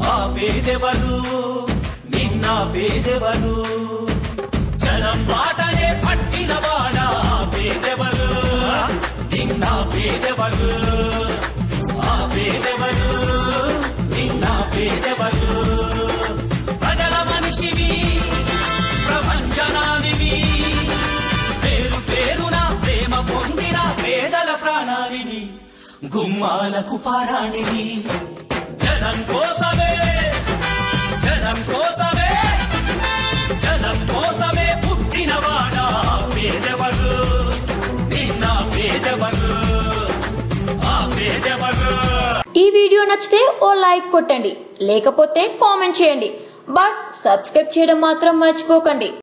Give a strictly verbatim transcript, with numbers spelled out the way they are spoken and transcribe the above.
ఆ పేదెవరు నిన్న పేదెవరు జనం బాటనే పట్టినవాడా పేదెవరు నిన్న పేదెవరు ఆ పేదెవరు నిన్న పేదెవరు ప్రజల మనిషివి ప్రపంచనానివి పేరు పేరున ప్రేమ పొందిన పేదల ప్రాణానివి గుమ్మాలకు పారాణివి జనం కోసమే జనం కోసమే జనం కోసమే పుట్టినవాడా పేదెవరు నిన్న పేదెవరు ఆ పేదెవరు. ఈ వీడియో నచ్చితే ఓ లైక్ కొట్టండి, లేకపోతే కామెంట్ చేయండి, బట్ సబ్స్క్రైబ్ చేయడం మాత్రం మర్చిపోకండి.